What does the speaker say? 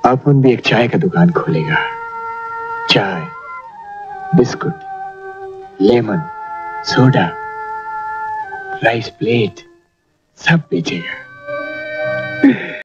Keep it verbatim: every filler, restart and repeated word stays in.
अपन भी एक चाय का दुकान खोलेगा। चाय, biscuit, lemon, soda, rice plate सब बेचेगा।